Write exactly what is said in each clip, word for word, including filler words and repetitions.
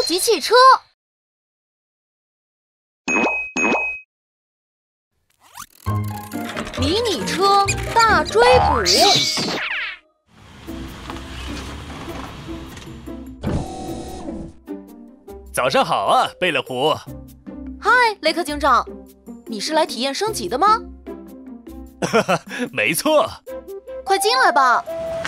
级汽车。迷你车大追捕。 早上好啊，贝勒虎。 嗨，雷克警长，你是来体验升级的吗？ 哈哈，没错。 快进来吧。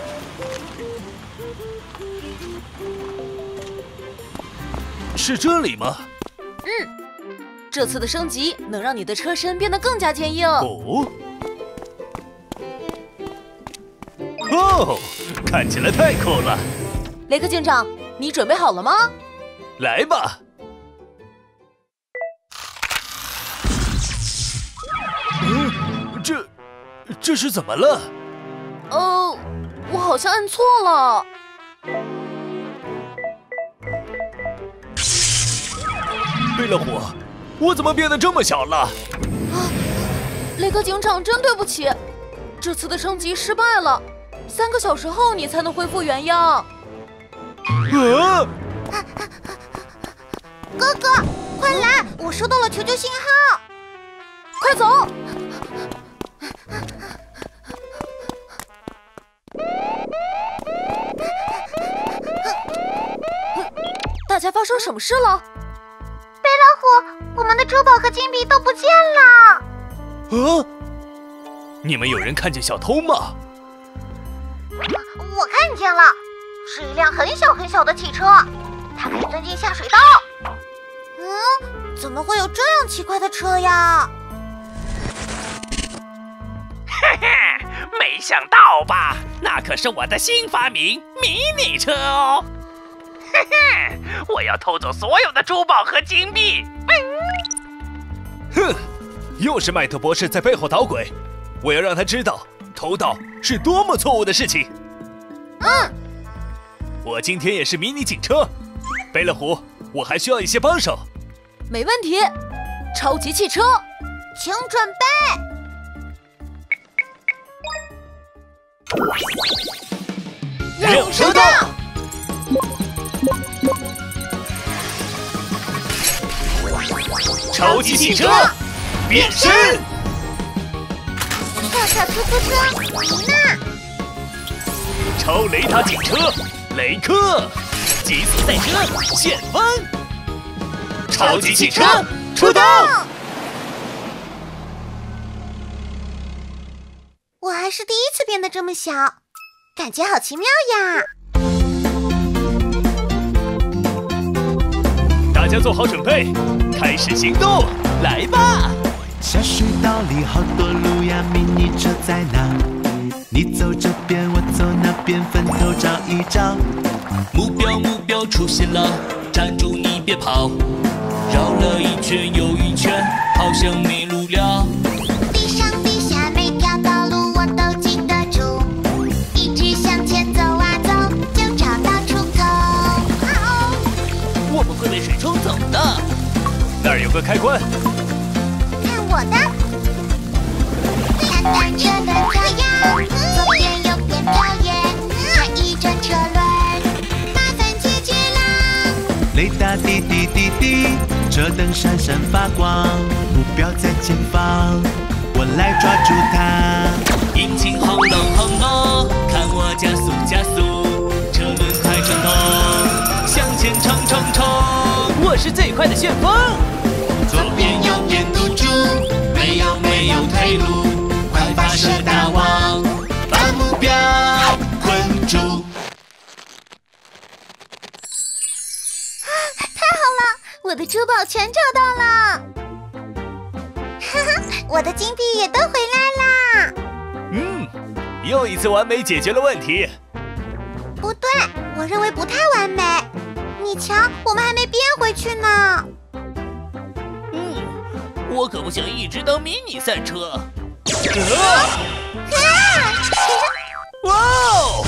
是这里吗？ 嗯，这次的升级能让你的车身变得更加坚硬。 哦，哦，看起来太酷了。 雷克警长，你准备好了吗？ 来吧。嗯，这这是怎么了？ 呃，我好像按错了。 贝勒虎，我怎么变得这么小了？ 啊，雷克警长，真对不起，这次的升级失败了，三个小时后你才能恢复原样。 啊！ 哥哥，快来！我收到了求救信号， 快走！大家发生什么事了？ 贝老虎，我们的珠宝和金币都不见了。 啊！你们有人看见小偷吗？ 我看见了，是一辆很小很小的汽车，它可以钻进下水道。嗯，怎么会有这样奇怪的车呀？ 嘿嘿，没想到吧？那可是我的新发明——迷你车哦！嘿嘿，我要偷走所有的珠宝和金币！ 哼，又是麦特博士在背后捣鬼，我要让他知道偷盗是多么错误的事情。 嗯， 我今天也是迷你警车，贝勒虎，我还需要一些帮手。 没问题，超级汽车， 请准备。 任务收到。超级汽车变身。 跳跳突突车，妮娜。 超雷达警车雷克。极速赛车旋风。超级汽车出动。 我还是第一次变得这么小，感觉好奇妙呀！ 大家做好准备，开始行动，来吧！ 下水道里好多路呀，迷你车在哪？你走这边，我走那边，分头找一找。 目标目标出现了，站住你别跑！绕了一圈又一圈，好像迷路了。 地上地下每条道路我都记得住，一直向前走啊走，就找到出口。哦， 我们会被水冲走的。 那儿有个开关， 看我的！单单车的跳跃，左边右边跳跃，转移着车轮，麻烦解决啦！ 雷达滴滴滴滴，车灯闪闪发光，目标在前方，我来抓住它。 引擎轰隆轰隆，看我加速加速，车轮快转动，向前冲冲冲！ 我是最快的旋风。 左边右边堵住，没有没有退路，快发射大网，把目标困住。 太好了，我的珠宝全找到了！哈哈，我的金币也都回来啦！ 嗯，又一次完美解决了问题。 不对，我认为不太完美。你瞧，我们还没变回去呢。 嗯，我可不想一直当迷你赛车。 啊！哇哦！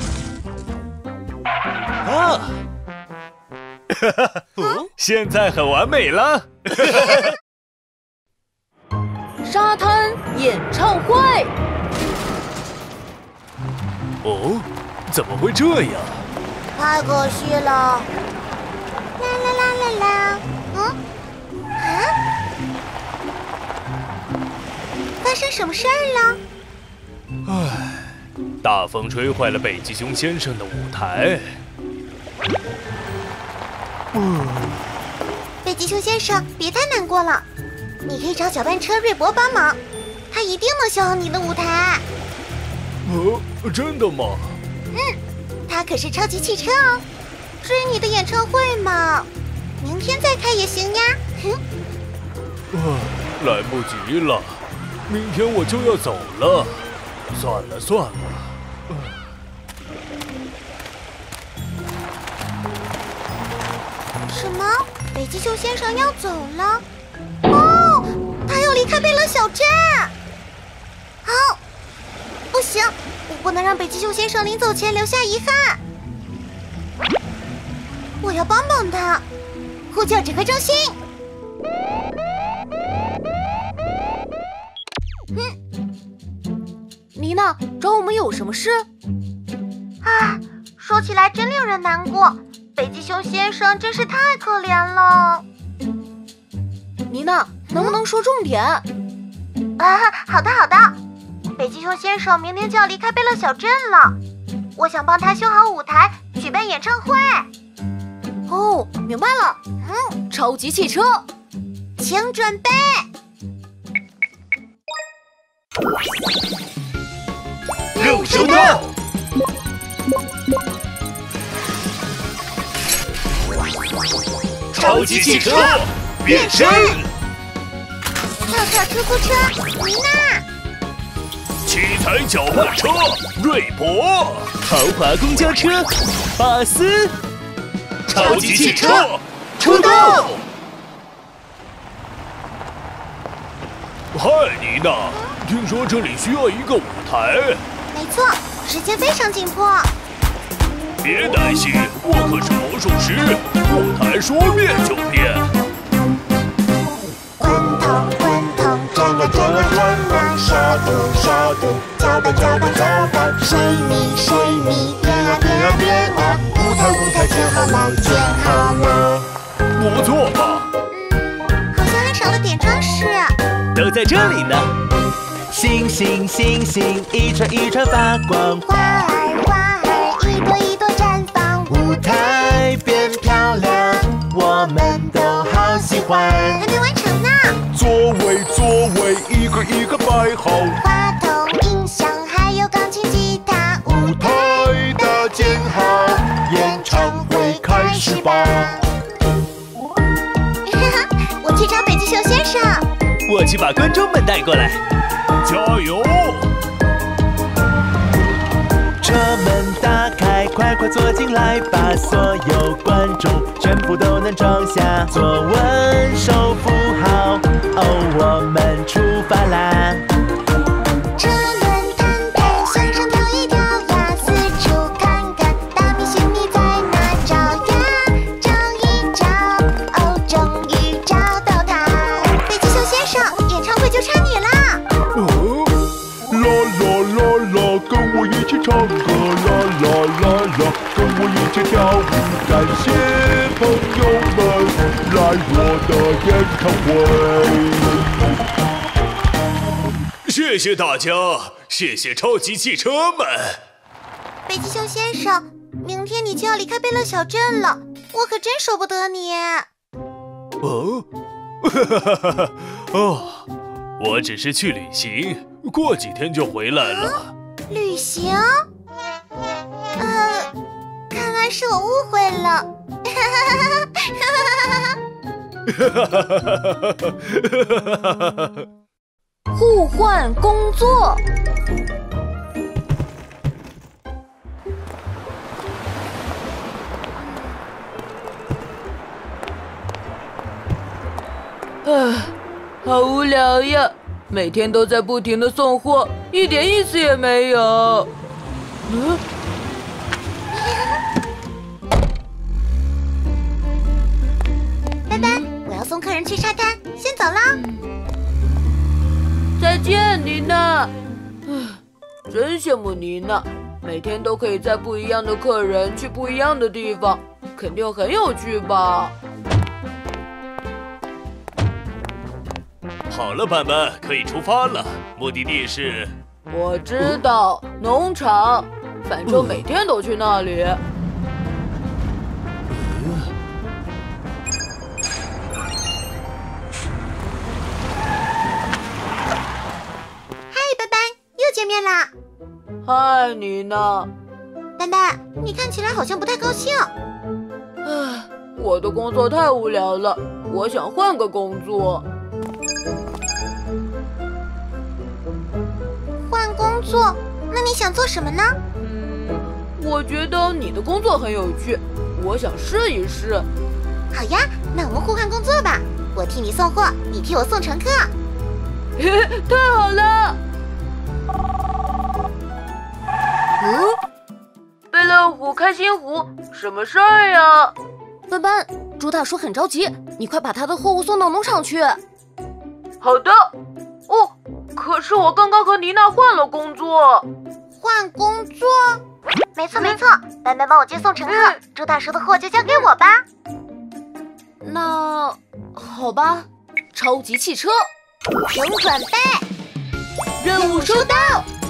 啊！哈哈，现在很完美了。 沙滩演唱会。 哦，怎么会这样？ 太可惜了。啦啦啦啦啦！嗯？啊？发生什么事儿了？ 唉，大风吹坏了北极熊先生的舞台。 嗯，北极熊先生，别太难过了，你可以找搅拌车瑞博帮忙，他一定能修好你的舞台。 呃，真的吗？ 嗯，他可是超级汽车哦。至于你的演唱会嘛，明天再开也行呀。哼。 啊，来不及了，明天我就要走了。算了算了。呃什么？北极熊先生要走了？哦，他要离开贝勒小镇。好，不行，我不能让北极熊先生临走前留下遗憾。我要帮帮他，呼叫指挥中心。 嗯，妮娜，找我们有什么事？ 啊，说起来真令人难过。北极熊先生真是太可怜了。 妮娜，能不能说重点？ 啊，好的好的。北极熊先生明天就要离开贝勒小镇了，我想帮他修好舞台，举办演唱会。 哦，明白了。 嗯， 超级汽车， 请准备。 肉手段。超级汽车变身， 跳跳出租车妮娜， 七彩搅拌车瑞博，豪华公交车巴斯，超级汽车出动！嗨，妮娜，听说这里需要一个舞台。 没错，时间非常紧迫。 别担心，我可是魔术师，舞台说变就变。 滚筒滚筒转啊转啊转啊，沙土沙土搅拌搅拌搅拌，水泥水泥变啊变啊变啊，舞台舞台建好了建好了。 不错吧？ 嗯，好像还少了点装饰。 都在这里呢。 星星星星一串一串发光， 花儿花儿一朵一朵绽放， 舞台变漂亮，我们都好喜欢。 还没完成呢。 座位座位一个一个摆好， 话筒音响还有钢琴吉他， 舞台搭建好，演唱会开始吧。 我去找北极熊先生。 我去把观众们带过来，加油！ 车门打开，快快坐进来吧，所有观众全部都能装下，坐稳，手扶好，哦，我们出发啦！ 车轮弹弹，向上跳一跳呀，四处看看，大明星你在哪找呀？找一找，哦，终于找到他。北极熊先生，演唱会就差你啦！ 哦，啦啦啦啦，跟我一起唱歌，啦啦啦啦，跟我一起跳舞，感谢朋友们来我的演唱会。 谢谢大家，谢谢超级汽车们。 北极熊先生，明天你就要离开贝勒小镇了，我可真舍不得你。 哦，哈哈哈哈！哦，我只是去旅行，过几天就回来了。 旅行？呃，看来是我误会了。 互换工作。唉，好无聊呀！每天都在不停的送货，一点意思也没有。嗯。 拜拜，我要送客人去沙滩，先走啦。 再见，妮娜。唉，真羡慕妮娜，每天都可以载不一样的客人去不一样的地方，肯定很有趣吧？ 好了，斑斑，可以出发了。目的地是…… 我知道，农场。反正每天都去那里。 嗨，斑斑，又见面啦！ 嗨，妮娜。 斑斑，你看起来好像不太高兴。 唉，我的工作太无聊了，我想换个工作。 换工作？那你想做什么呢？ 嗯，我觉得你的工作很有趣，我想试一试。 好呀，那我们互换工作吧。我替你送货，你替我送乘客。 太好了！嗯，贝乐虎、开心虎，什么事儿呀？ 斑斑，猪大叔很着急，你快把他的货物送到农场去。 好的。哦，可是我刚刚和妮娜换了工作。 换工作？没错没错，斑斑帮我接送乘客，猪大叔的货就交给我吧。 那好吧，超级汽车， 请准备， 任务收到。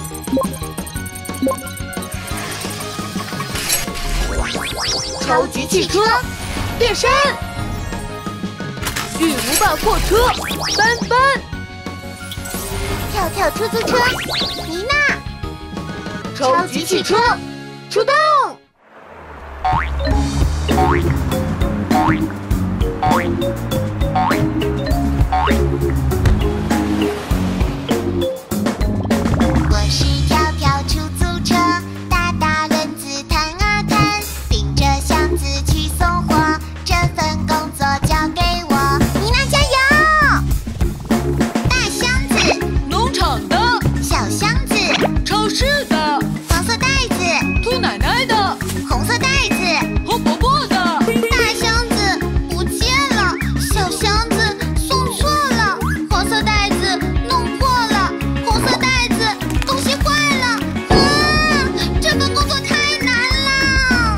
超级汽车变身， 巨无霸货车斑斑， 跳跳出租车妮娜， 超级汽车出动。我是跳跳出租车，大大轮子弹啊弹，顶着箱子去送货，这份工作交给我，妮娜加油！大箱子， 农场的； 小箱子， 超市的； 黄色袋子， 兔奶奶的； 红色袋子， 红伯伯的。 大箱子不见了，小箱子送错了，黄色袋子弄破了，红色袋子东西坏了。啊，这份工作太难了。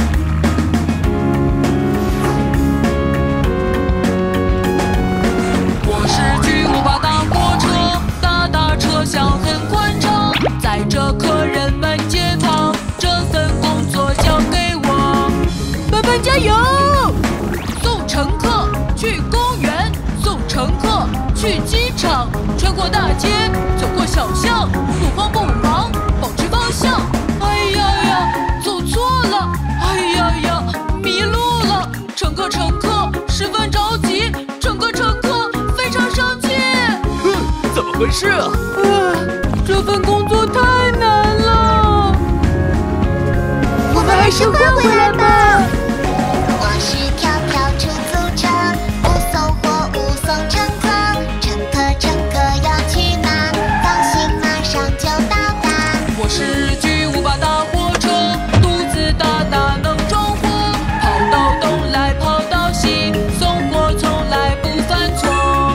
我是巨无霸大货车，大大车厢很宽敞，载着客人们街旁，这份工作交给我。斑斑加油！送乘客去公园，送乘客去机场，穿过大街，走过小巷，不慌不忙，保持方向。哎呀呀，走错了！哎呀呀，迷路了！乘客乘客十分着急，整个乘客非常生气。 哼，怎么回事啊？ 唉，这份工作太难了， 我们还是换回来吧。我是跳跳出租车，不送货物送乘客，乘客乘客要去哪？放心，马上就到达。 我是巨无霸大货车，肚子大大能装货，跑到东来跑到西，送货从来不犯错。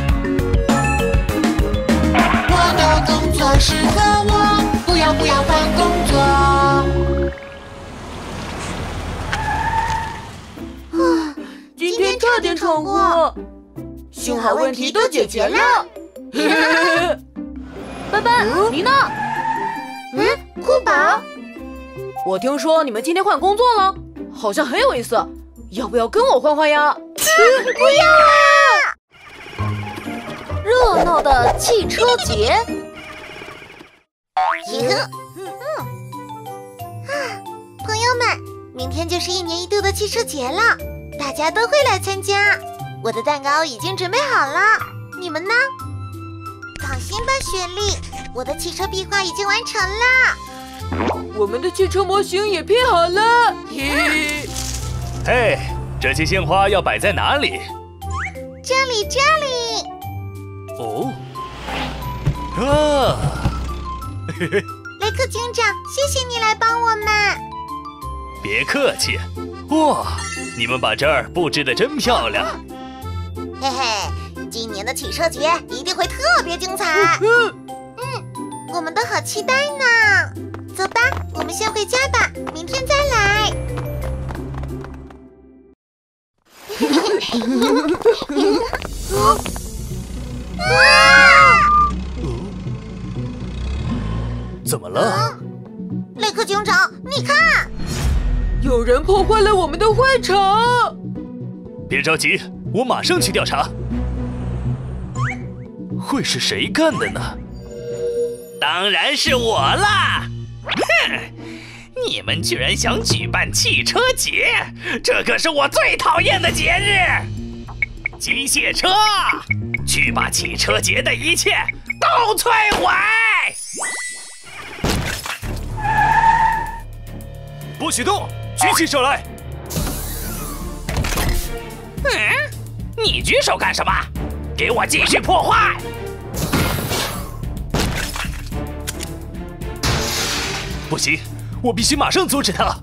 我的工作适合我，不要不要换工作。 今天差点闯祸，幸好问题都解决了。斑斑，妮娜， 嗯，酷宝， 我听说你们今天换工作了，好像很有意思，要不要跟我换换呀？ 不要啊！ 热闹的汽车节。 嗯啊，朋友们，明天就是一年一度的汽车节了，大家都会来参加。我的蛋糕已经准备好了，你们呢？放心吧，雪莉，我的汽车壁画已经完成了。 我们的汽车模型也拼好了。嘿， 嘿，这些鲜花要摆在哪里？ 这里，这里。 哦，啊，嘿嘿， 雷克警长，谢谢你来帮我们。 别客气。哇，你们把这儿布置得真漂亮。 嘿嘿，今年的汽车节一定会特别精彩。 嗯， 我们都好期待呢。走吧，我们先回家吧，明天再来。啊！ 怎么了？ 雷克警长，你看， 有人破坏了我们的会场。 别着急，我马上去调查。会是谁干的呢？ 当然是我啦！哼，你们居然想举办汽车节，这可是我最讨厌的节日！机械车，去把汽车节的一切都摧毁！ 不许动！举起手来！ 嗯，你举手干什么？给我继续破坏！ 不行，我必须马上阻止他！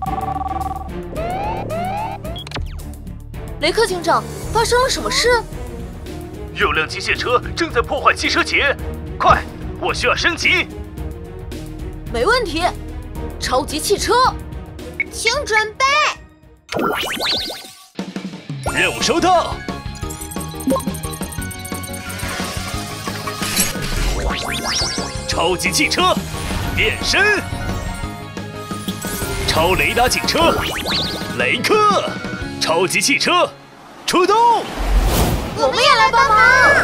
雷克警长，发生了什么事？ 有辆机械车正在破坏汽车节，快，我需要升级！ 没问题，超级汽车， 请准备。 任务收到。超级汽车变身，超雷达警车雷克，超级汽车出动！ 我们也来帮忙。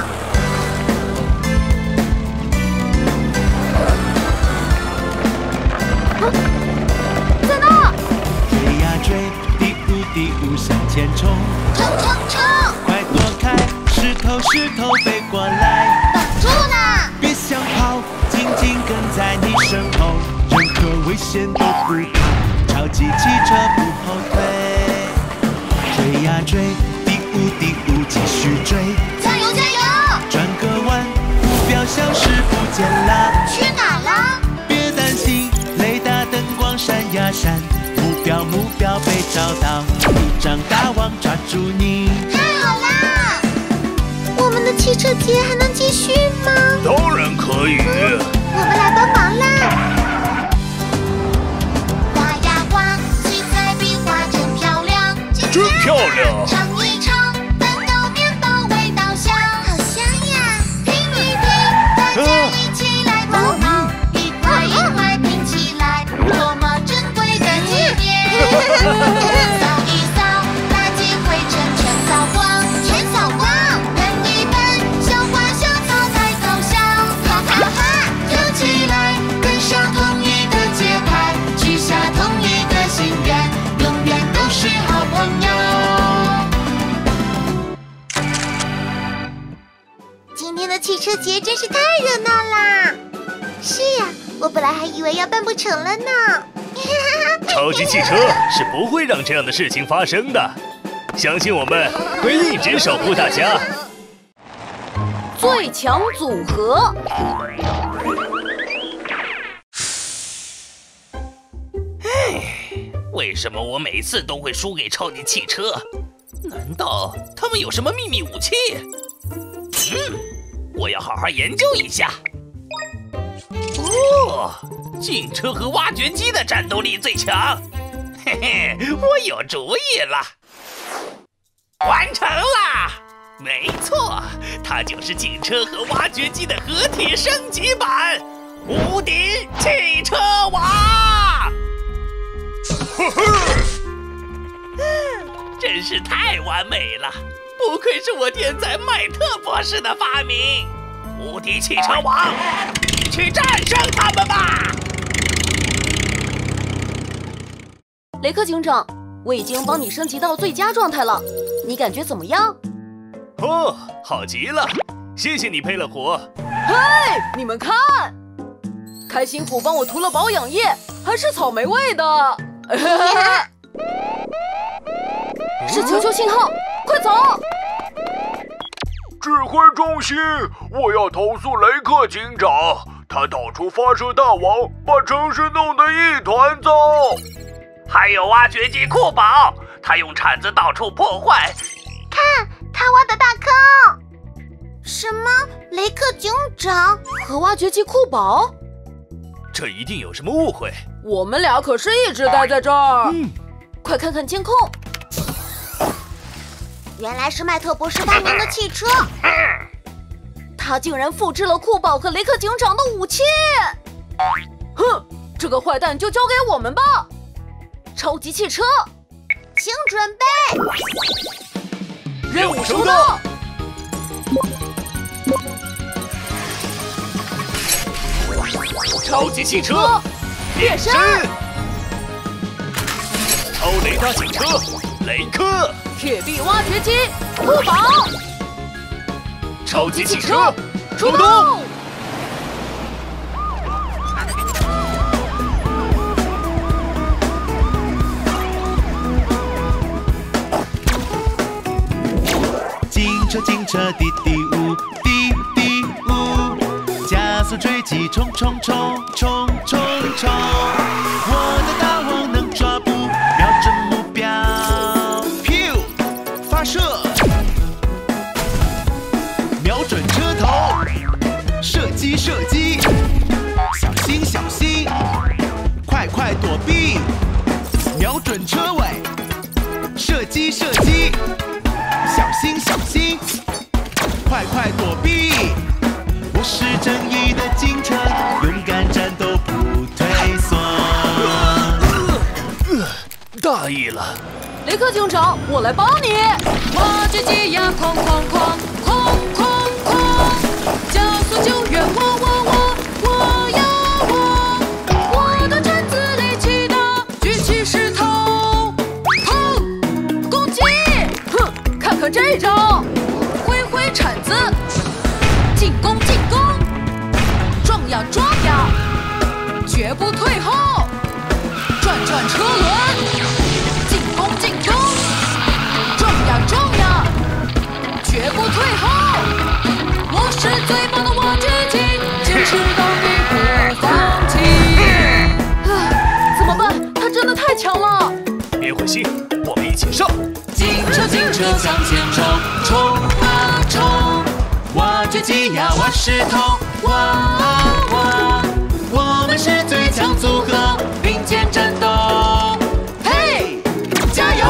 在那！ 追呀追，第五第五向前冲， 冲冲冲！ 快躲开，石头石头飞过来， 挡住了！ 别想跑，紧紧跟在你身后，任何危险都不怕，超级汽车不后退。追呀追，第五第五继续追， 加油加油！ 转个弯，目标消失不见了， 去哪了？ 别担心，雷达灯光闪呀闪，目标目标被找到，一张大网抓住你。 太好啦！我们的汽车节还能继续吗？ 当然可以。 我们来帮忙啦！画呀画，七彩笔画真漂亮， 真漂亮！ 尝一尝，蛋糕面包味道香，好香呀！拼一拼，大家一起来帮忙，一块一块拼起来，多么珍贵的纪念！扫一扫，垃圾灰尘全扫光，全扫光！喷一喷，小花小草太搞笑，哈哈哈！跳起来，跟上统一的节拍，许下统一的心愿，永远都是好朋友。今天的汽车节真是太热闹啦！是呀，我本来还以为要办不成了呢。 超级汽车是不会让这样的事情发生的，相信我们会一直守护大家。 最强组合， 为什么我每次都会输给超级汽车？难道他们有什么秘密武器？嗯，我要好好研究一下。哦，警车和挖掘机的战斗力最强。嘿嘿，我有主意了，完成啦！没错，它就是警车和挖掘机的合体升级版——无敌汽车王！ 呵呵， 真是太完美了，不愧是我天才麦特博士的发明。无敌汽车王，去战胜他们吧！ 雷克警长，我已经帮你升级到最佳状态了，你感觉怎么样？ 哦，好极了，谢谢你配了火。 嘿，你们看，开心虎帮我涂了保养液，还是草莓味的。 是求救信号，快走！ 指挥中心，我要投诉雷克警长，他到处发射大网，把城市弄得一团糟。 还有挖掘机库宝，他用铲子到处破坏。 看，他挖的大坑。什么？雷克警长和挖掘机库宝？ 这一定有什么误会。 我们俩可是一直待在这儿。 嗯， 快看看监控。 原来是麦特博士发明的汽车， 他竟然复制了库宝和雷克警长的武器。 哼，这个坏蛋就交给我们吧！超级汽车， 请准备。 任务收到。 超级汽车变身，超雷达警车雷克， 铁臂挖掘机酷宝， 超级汽车出动。 警车警车滴滴呜滴滴呜，加速追击冲冲冲冲冲冲，我的大王能抓捕，瞄准目标，咻，发射，瞄准车头，射击射击，小心小心，快快躲避，瞄准车尾，射击射击。小心小心，快快躲避！我是正义的警车，勇敢战斗不退缩。 大意了， 雷克警长，我来帮你！ 挖掘机呀，哐哐哐哐哐哐，加速救援，我我我我呀我，我的铲子力气大，举起石头，砰，攻击！ 哼，看看这招！ 挥挥铲子，进攻进攻，撞呀撞呀，绝不退后，转转车轮，进攻进攻，撞呀撞呀，绝不退后。我是最棒的挖掘机，坚持到底不放弃。 唉，怎么办？他真的太强了！ 别灰心，我们一起上！ 警车警车向前冲，冲啊冲！挖掘机呀挖石头，挖啊挖！我们是最强组合，并肩战斗。嘿，加油！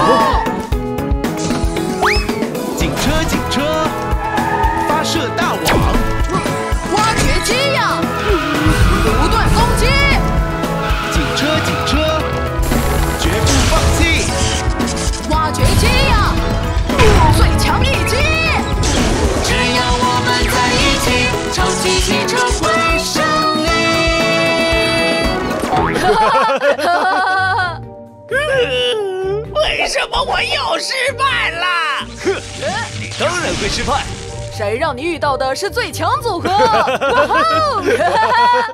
警车警车，发射大网， 挖掘机呀，不断攻击！ 警车警车，绝不放弃！ 挖掘机呀，最强一击！只要我们在一起，超级汽车会胜利。为什么我又失败了？ 哼，你当然会失败。 谁让你遇到的是最强组合？哇吼！